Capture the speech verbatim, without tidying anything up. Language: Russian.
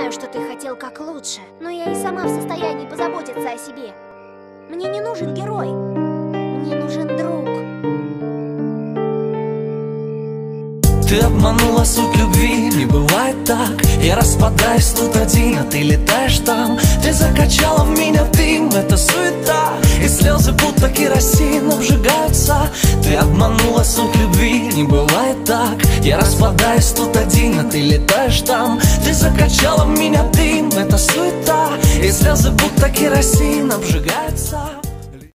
знаю, что ты хотел как лучше, но я и сама в состоянии позаботиться о себе. Мне не нужен герой, мне нужен друг. Ты обманула суть любви, не бывает так. Я распадаюсь тут один, а ты летаешь там. Ты закачала в меня дым, это суета, и слезы будто керосин обжигаются. Ты обманула суть любви, не бывает так. Я распадаюсь тут один, а ты летаешь там. Ты закачала в меня дым, это суета, и слезы будто керосин обжигаются.